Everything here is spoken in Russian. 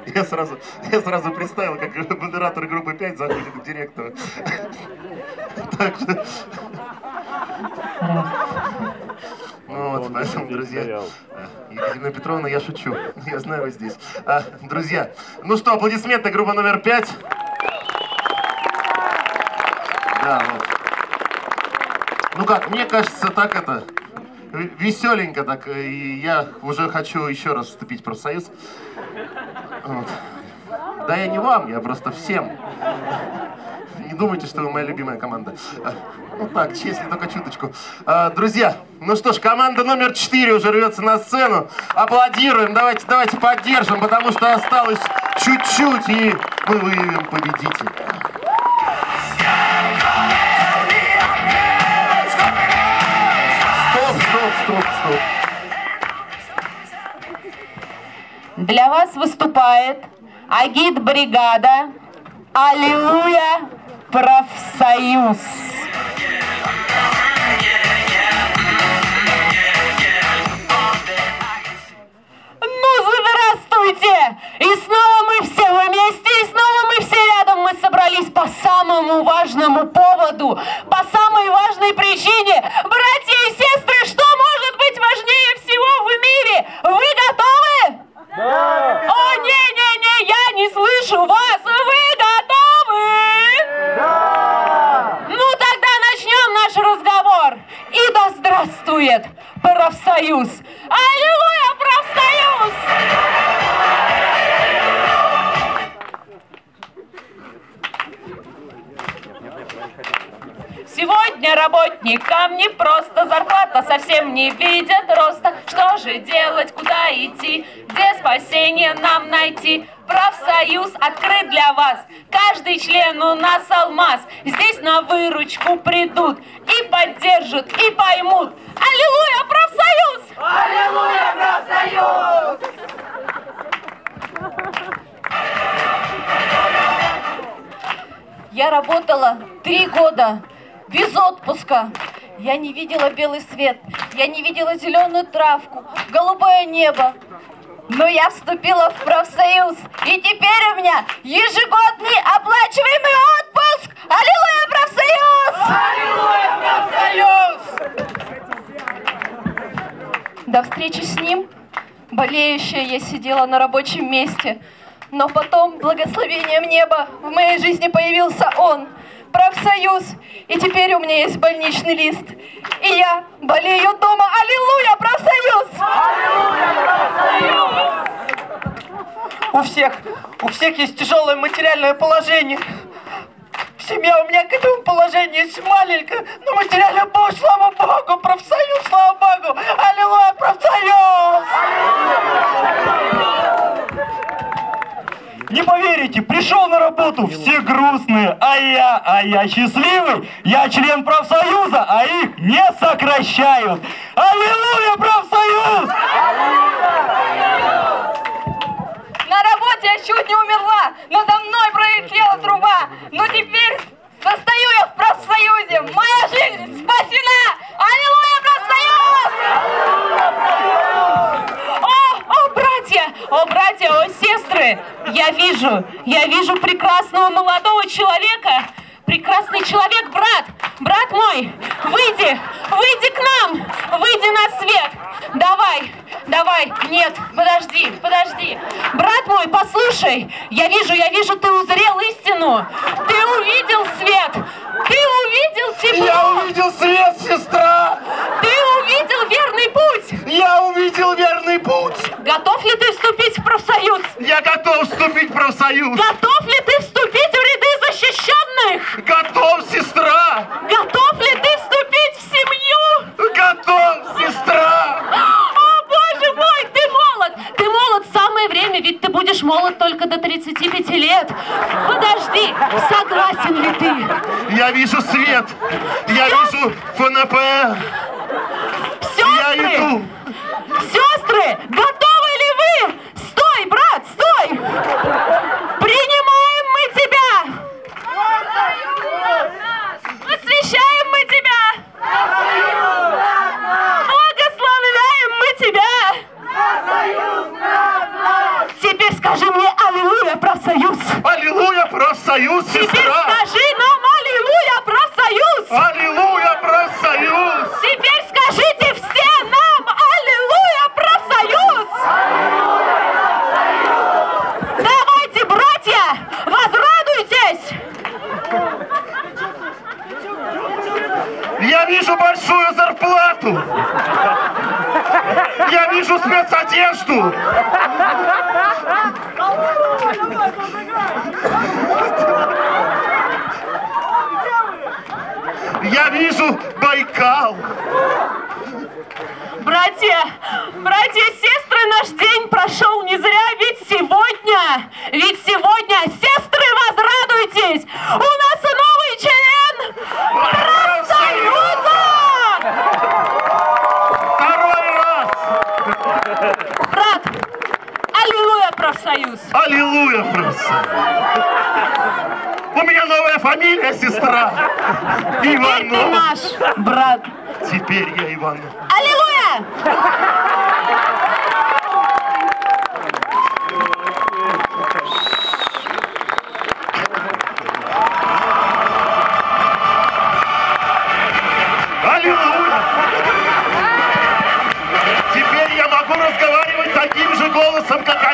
Я сразу представил, как модератор группы 5 заходит к директору. Так что... Ну вот, поэтому, друзья, Екатерина Петровна, я шучу. Я знаю, вы здесь. Друзья, ну что, аплодисменты, группа номер 5. Да, вот. Ну как, мне кажется, так это... Веселенько так, и я уже хочу еще раз вступить в профсоюз. Вот. Да я не вам, я просто всем. Не думайте, что вы моя любимая команда. Ну так, если только чуточку. Друзья, ну что ж, команда номер 4 уже рвется на сцену. Аплодируем, давайте поддержим, потому что осталось чуть-чуть, и мы выявим победителя. Стоп. Для вас выступает агитбригада «Аллилуйя, профсоюз». Ну, здравствуйте! И снова мы все вместе, и снова мы все рядом. Мы собрались по самому важному поводу, по самой важной причине. Братья и сестры, что может быть важнее всего в мире? Вы готовы? Да! О, не-не-не, я не слышу вас! Вы готовы? Да! Ну, тогда начнем наш разговор. И да здравствует профсоюз! Аллилуйя, профсоюз! Сегодня работникам не просто, зарплата совсем не видят роста. Что же делать, куда идти, где спасение нам найти? Профсоюз открыт для вас, каждый член у нас алмаз. Здесь на выручку придут и поддержат, и поймут. Аллилуйя, профсоюз! Аллилуйя, профсоюз! Я работала 3 года без отпуска. Я не видела белый свет, я не видела зеленую травку, голубое небо. Но я вступила в профсоюз, и теперь у меня ежегодный оплачиваемый отпуск! Аллилуйя, профсоюз! Аллилуйя, профсоюз! До встречи с ним, болеющая, я сидела на рабочем месте. Но потом, благословением неба, в моей жизни появился он, профсоюз. И теперь у меня есть больничный лист. И я болею дома. Аллилуйя, профсоюз! Аллилуйя, профсоюз! У всех есть тяжелое материальное положение. Семья у меня к этому положению есть маленькая, но материальная помощь, слава Богу, профсоюз, слава Богу! Аллилуйя, профсоюз! Не поверите, пришел на работу, все грустные, а я счастливый, я член профсоюза, а их не сокращают. Аллилуйя, профсоюз! На работе я чуть не умерла, надо мной пролетела труба, но теперь состою я в профсоюзе, моя жизнь спасена! Аллилуйя, профсоюз! О, братья, о, сестры, я вижу прекрасного молодого человека, прекрасный человек, брат мой, выйди к нам, выйди на свет, давай, нет, подожди, брат мой, послушай, я вижу, ты узрел истину, ты увидел свет, ты увидел тепло. Я увидел свет, сестра! Ты увидел верный путь. Я увидел верный путь! Готов ли ты вступить в профсоюз? Я готов вступить в профсоюз! Готов ли ты вступить в ряды защищенных? Готов, сестра! Готов ли ты вступить в семью? Готов, сестра! О, боже мой, ты молод, самое время, ведь ты будешь молод только до 35 лет. Подожди, согласен ли ты? Я вижу свет! Я вижу ФНП! Я иду! Сестры, готовы ли вы? Стой, брат, стой! Принимаем мы тебя! Освящаем мы тебя! Благословляем мы тебя! Теперь скажи мне аллилуйя! Аллилуйя, профсоюз! Аллилуйя, профсоюз, Теперь сестра! скажи нам аллилуйя, профсоюз! Аллилуйя, профсоюз! Теперь скажите все нам аллилуйя, профсоюз! Давайте, братья, возрадуйтесь! Я вижу большую зарплату! Я вижу спецодежду! Я вижу Байкал! Братья, сестры, наш день прошел не зря, ведь сегодня, сестры, возрадуйтесь, у нас новый член профсоюза! Второй раз! Брат, аллилуйя, профсоюз! Аллилуйя, профсоюз! У меня новая фамилия, сестра! Теперь ты Иванов! наш брат! Теперь я Иванов. Аллилуйя! Аллилуйя! Теперь я могу разговаривать таким же голосом, как